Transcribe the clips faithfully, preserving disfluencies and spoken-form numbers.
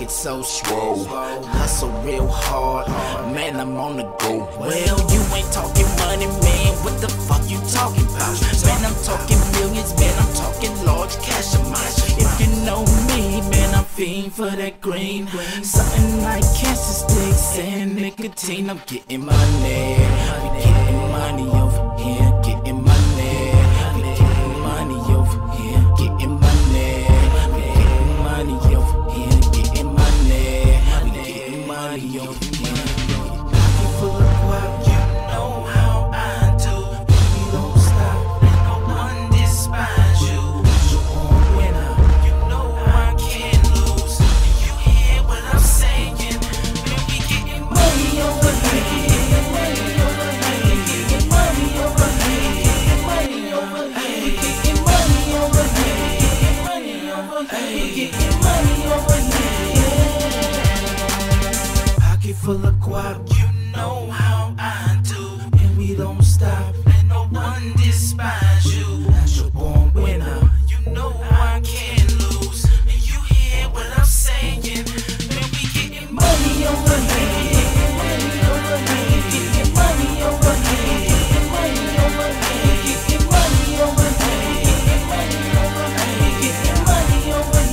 pocket so swole, hustle real hard, man, I'm on the go. Well, you ain't talking money, man, what the fuck you talking about? Man, I'm talking millions, man, I'm talking large cash amounts. If you know me, man, I'm fiend for that green, something like cancer sticks and nicotine. I'm getting money, we getting money over here, getting money, we getting money over here, getting money, we getting money over here, getting money, we getting money over here. Pocket full of guap, you know how I do. We don't stop, and no one despise you. You a winner, you know I can't lose. You hear what I'm saying? Man, we getting money over here, money over here, getting money over here, money over here, getting money over here, money over here, getting money over here. Pocket full of guap, you know how I do, and we don't stop, and no one despise you. You're born winner, you know I can't lose, and you hear what I'm saying? Man, we getting money over here, money over here, getting money over here, money over here, getting money over here, money over here, getting money over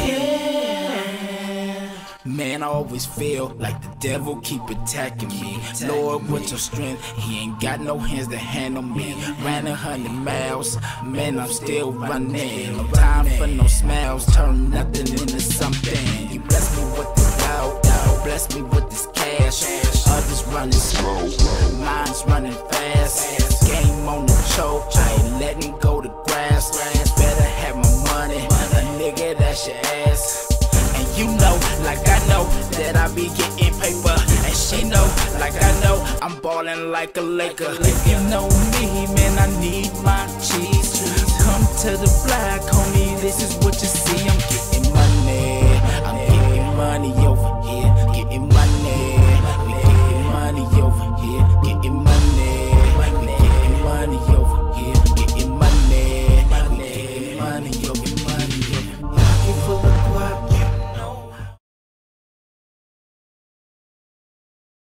here. Man, I always feel like the devil keep attacking me. Lord, with your strength, he ain't got no hands to handle me. Ran a hundred miles, man, I'm still running. No time for no smiles, turn nothing into something. You bless me with this doubt, bless me with this cash. Others running slow, mine's running fast. Game on the choke, I ain't letting go the grass. Better have my money, a nigga, that's your ass. And you know, like I know, that I be getting paper. And she know, like I know, I'm ballin' like a Laker. If you know me, man, I need my cheese. Come to the block, homie, this is what you see. I'm getting money.